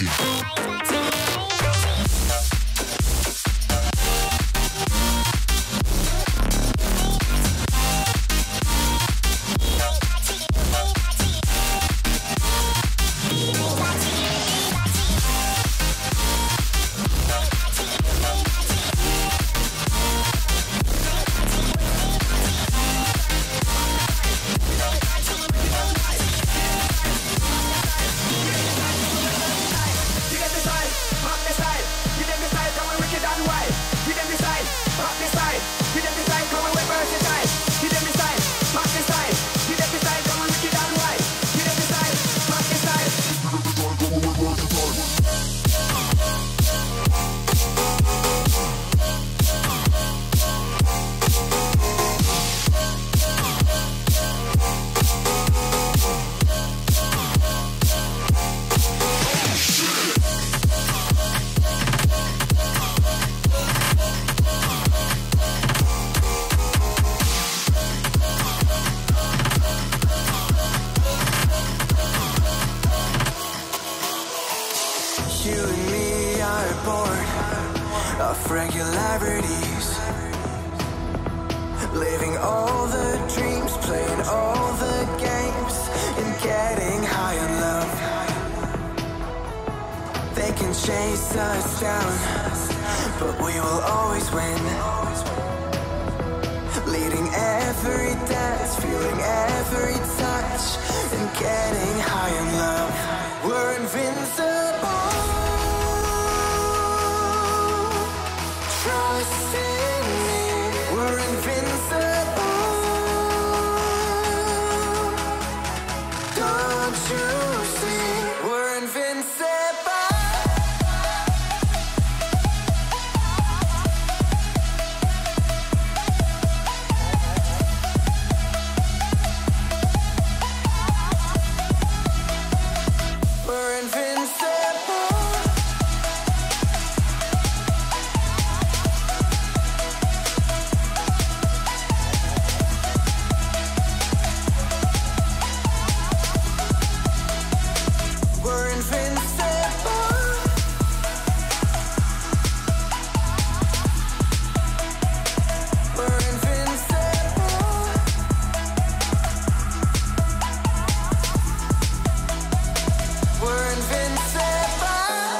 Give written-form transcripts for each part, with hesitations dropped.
regularities, living all the dreams, playing all the games, and getting high on love. They can chase us down, but we will always win. Leading every dance, feeling every touch, and getting high on love. We're invincible. Trust in me, we're invincible. Don't you see, we're invincible. We're invincible. We're invincible. We're invincible. We're invincible.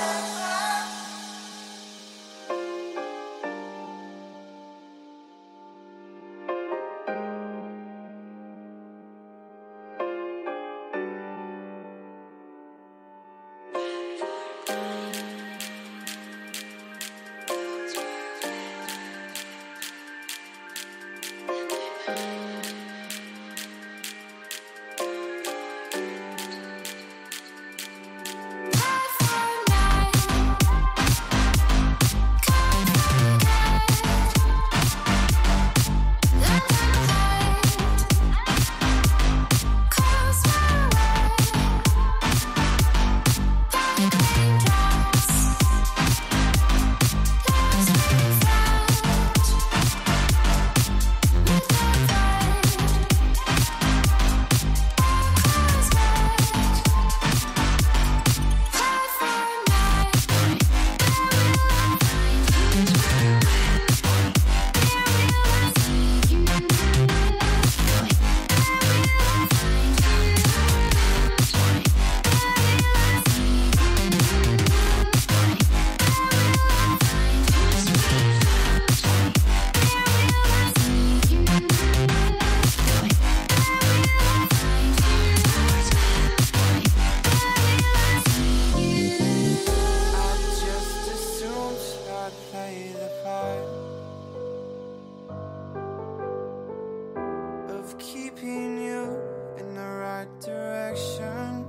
Keeping you in the right direction.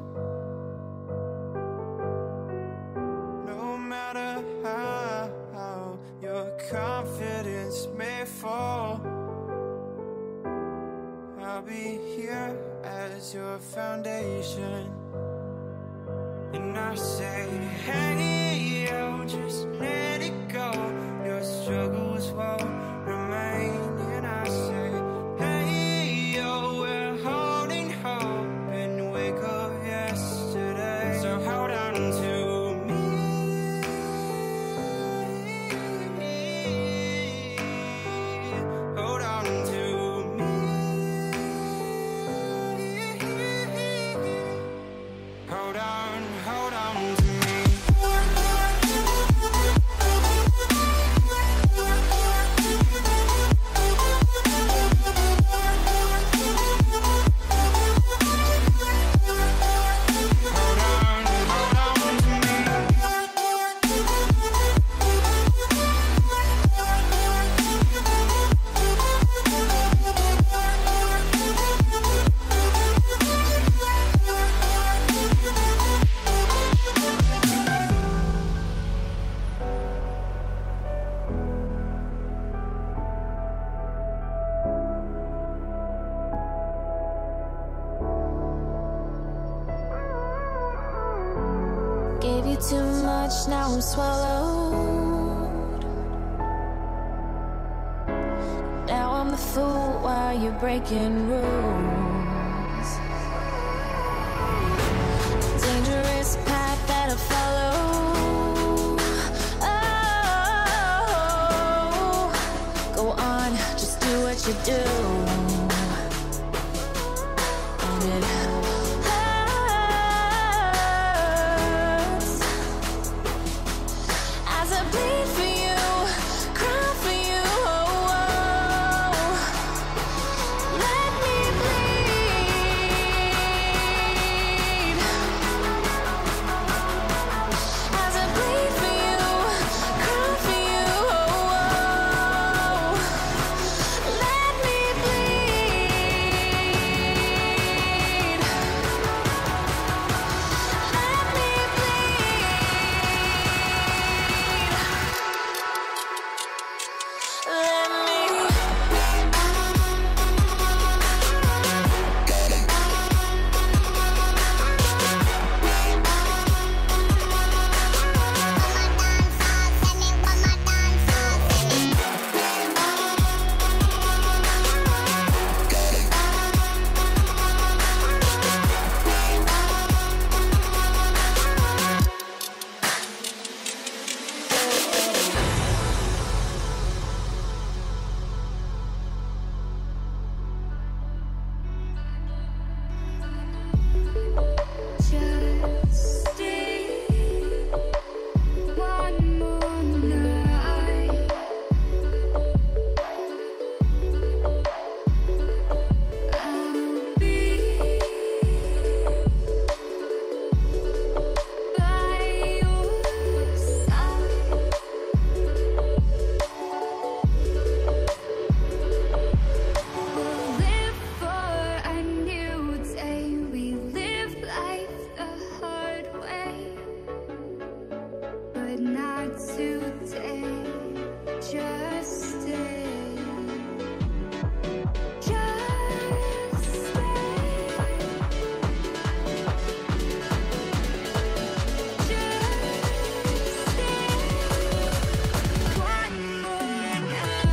No matter how your confidence may fall, I'll be here as your foundation. And I say, hey, yo, just let it go. Your struggles won't remain. And I say, hey, yo, we're holding hope and wake up yesterday. So hold on to me. you too much, now I'm swallowed. Now I'm the fool while you're breaking rules. Dangerous path that I follow. Oh, go on, just do what you do. And it hurts as I bleed for you, cry for you. Let me bleed as I bleed for you, cry for you. Let me bleed. Let me just stay one more night. I'll be by your side. We'll live for a new day. We live life the hard way, but not today. Just stay. Just stay. Just stay. One more night.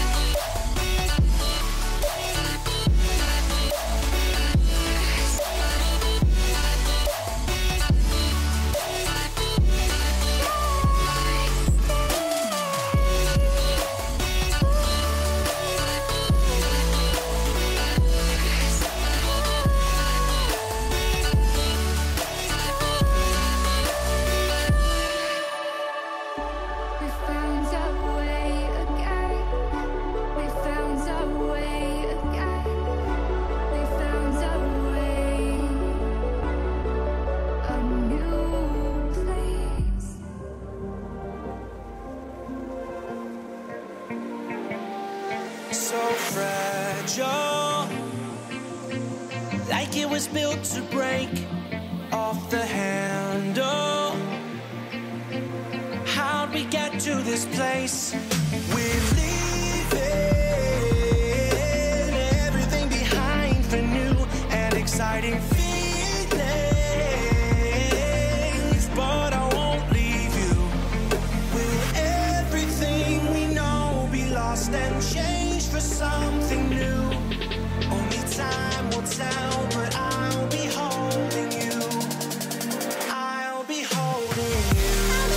We found our way again. We found our way again. We found our way. A new place. So fragile, like it was built to break off the handle. How'd we get to this place? We're leaving everything behind for new and exciting feelings, but I won't leave you. Will everything we know be lost and changed for something new? Only time will tell, but I'll be holding you. I'll be holding you.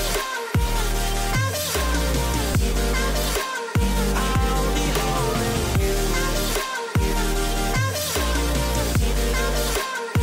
I'll be holding you.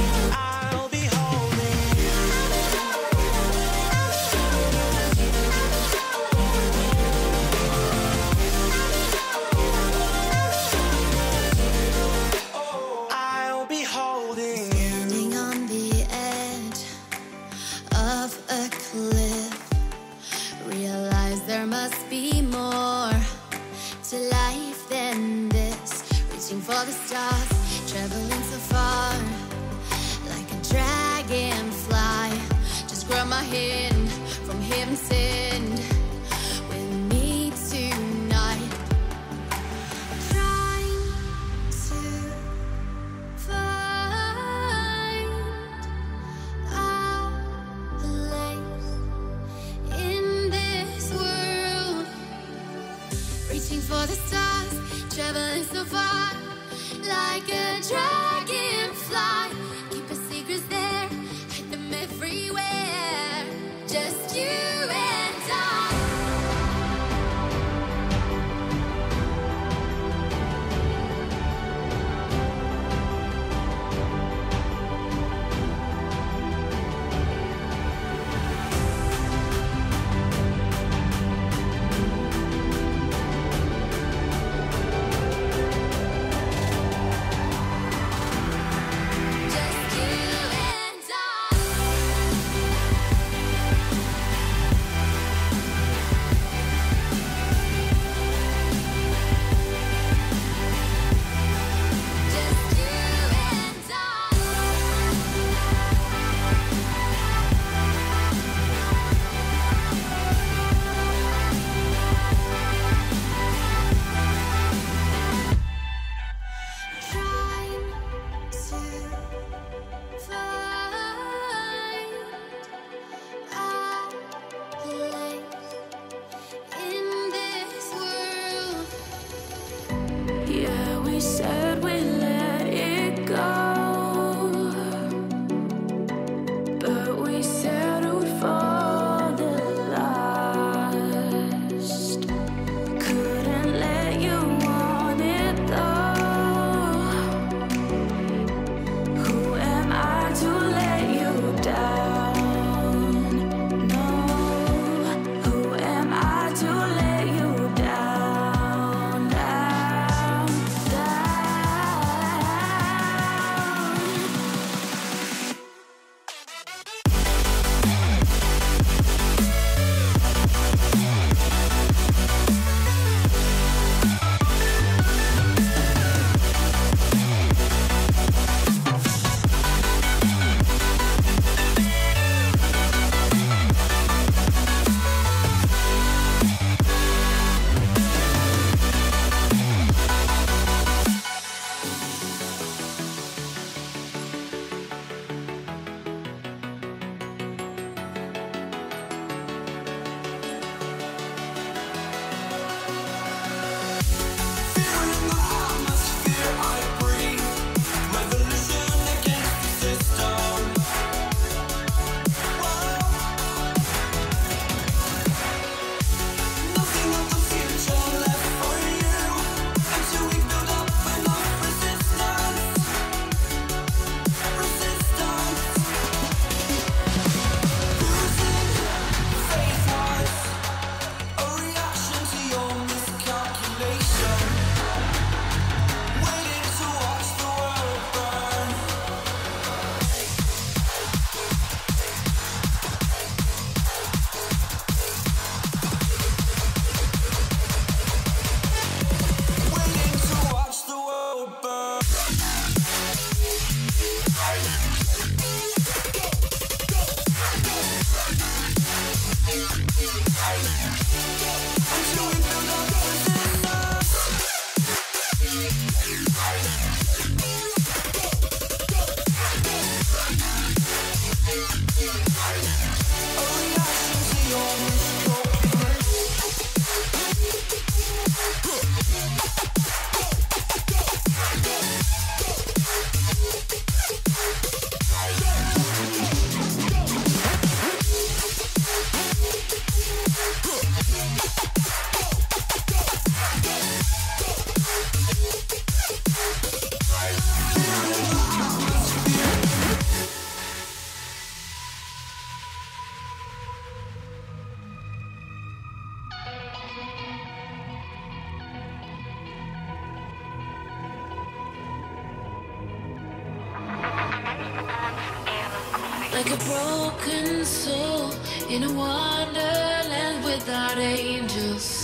Like a broken soul in a wonderland without angels.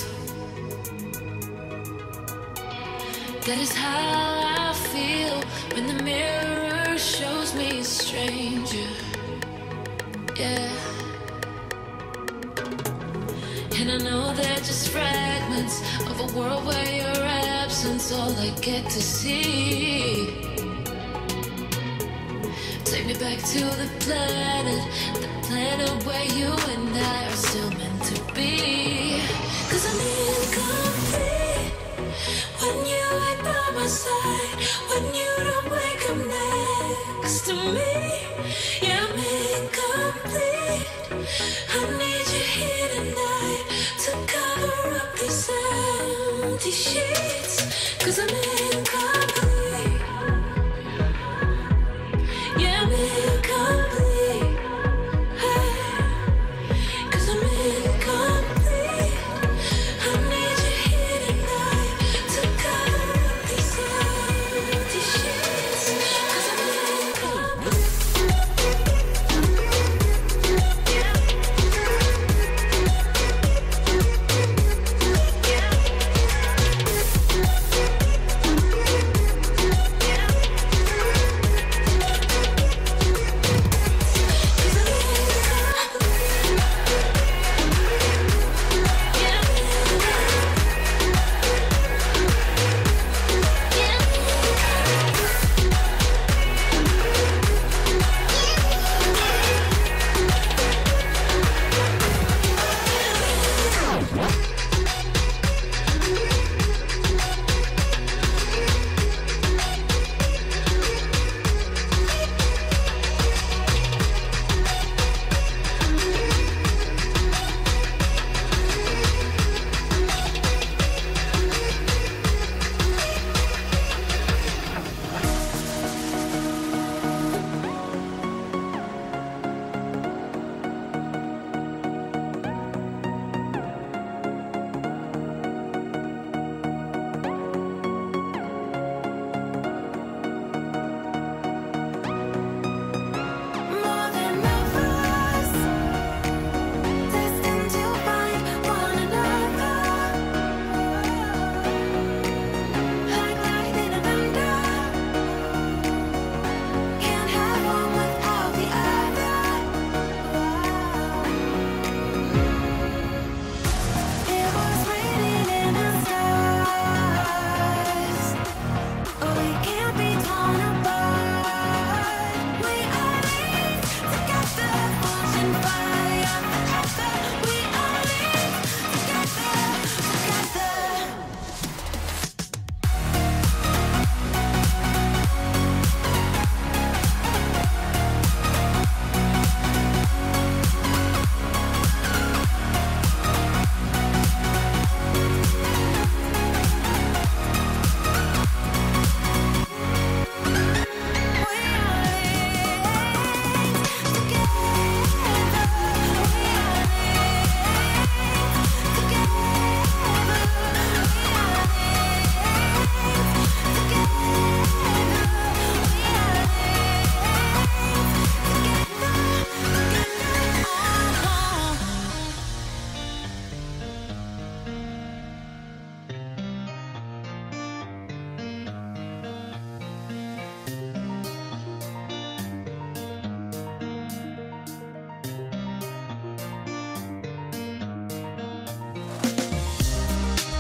That is how I feel when the mirror shows me a stranger. Yeah. And I know they're just fragments of a world where your absence all I get to see. Take me back to the planet where you and I are still meant to be. 'Cause I'm incomplete when you ain't by my side, when you don't wake up next to me. Yeah, I'm incomplete. I need you here tonight to cover up these empty sheets. 'Cause I'm incomplete. Yeah, I'm incomplete. Hey, 'cause I'm incomplete. I need you here tonight to cover up these empty sheets. 'Cause I'm incomplete.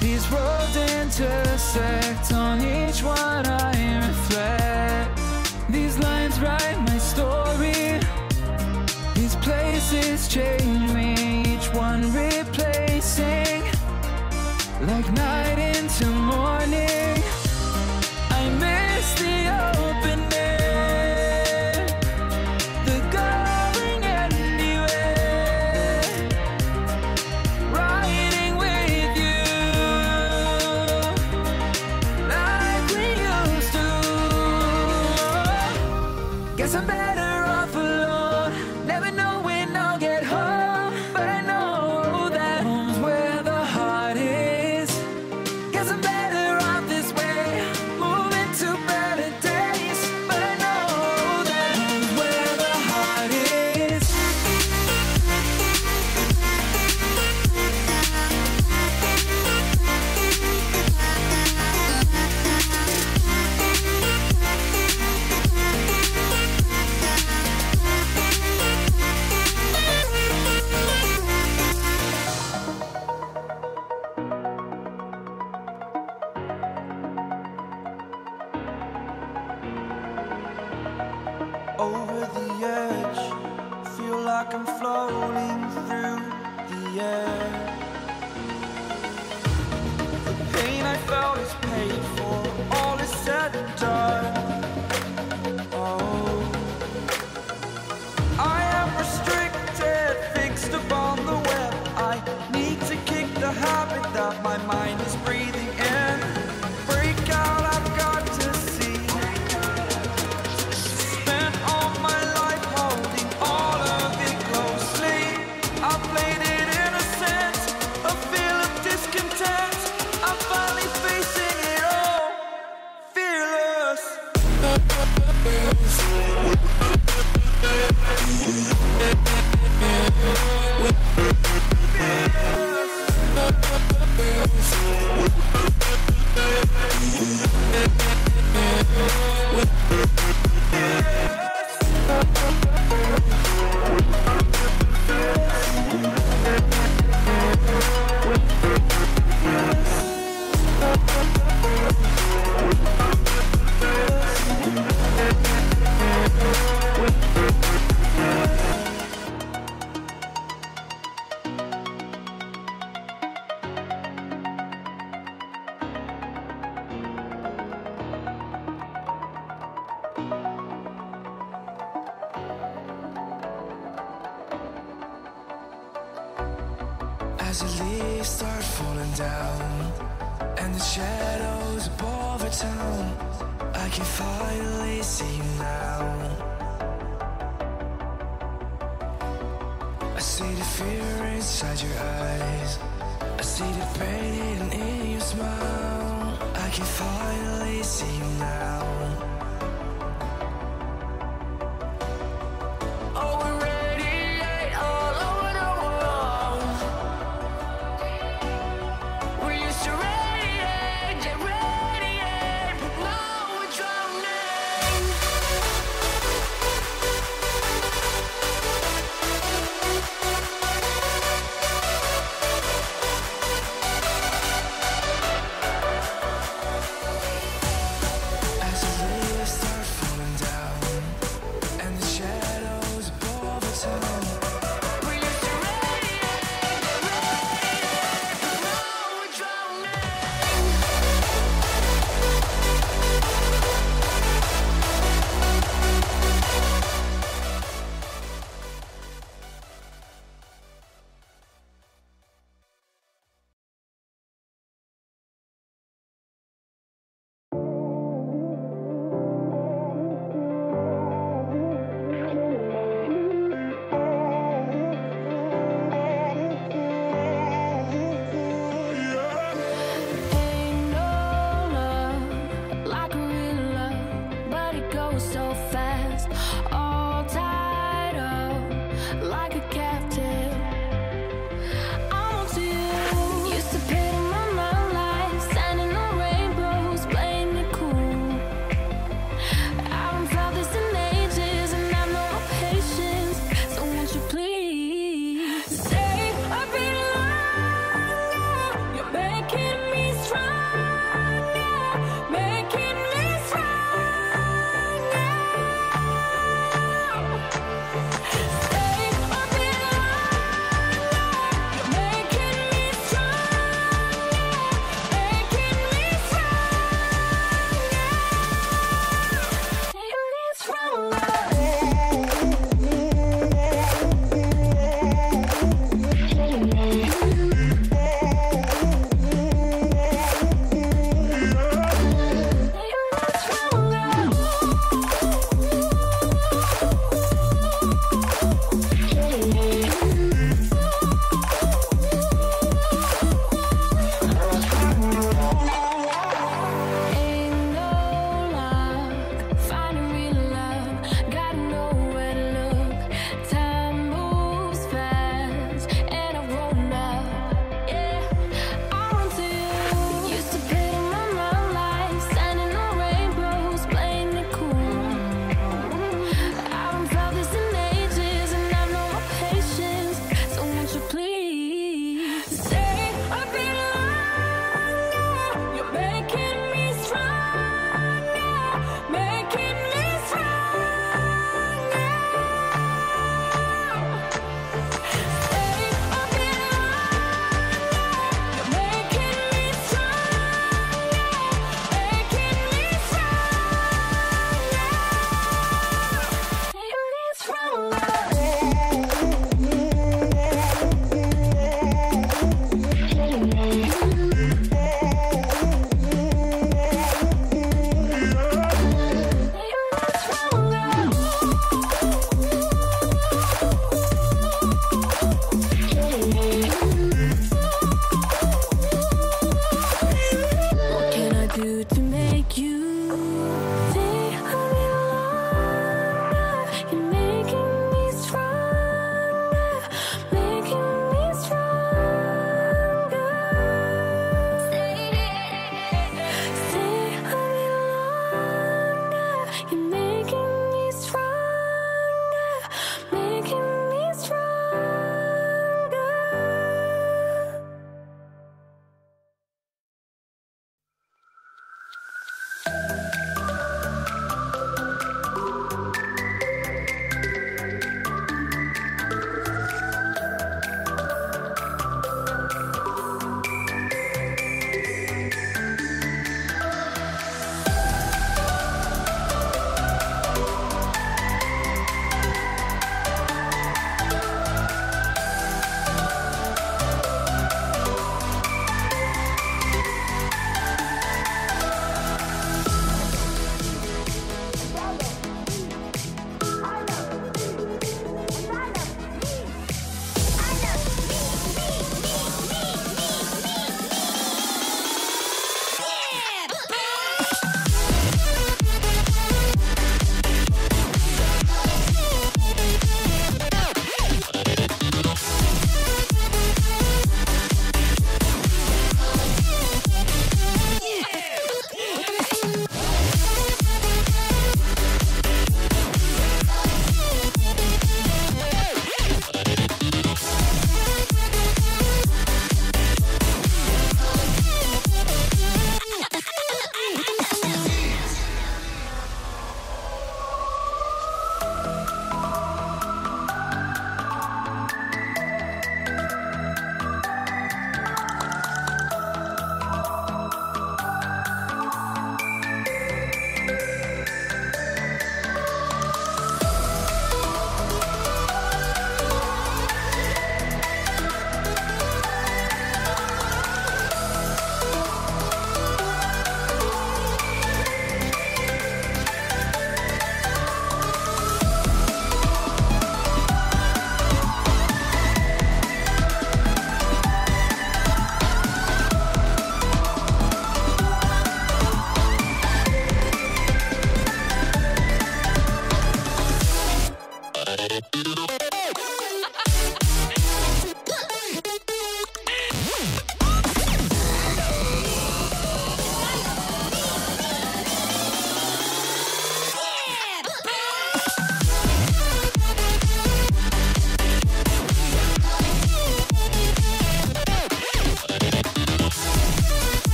These roads intersect, on each one I reflect. These lines write my story. These places change me, each one replacing, like night into morning. I miss the open air, the going anywhere, riding with you like we used to. Guess I'm better off alone, never know when I'll get home, but I know that home's where the heart is. Guess I'm better off this way, moving to better days, but I know that home's where the heart is. Over the edge, feel like I'm floating through the air. The pain I felt is paid for, all is said and done. Oh, I am restricted, fixed upon the web. I need to kick the habit that my mind is breathing in. Break out, I've got to see. Spent all my life holding all of it closely. I played it innocent, a feel of discontent. I'm finally facing it all, fearless. As the leaves start falling down and the shadows above our town, I can finally see you now. I see the fear inside your eyes, I see the pain hidden in your smile. I can finally see you now.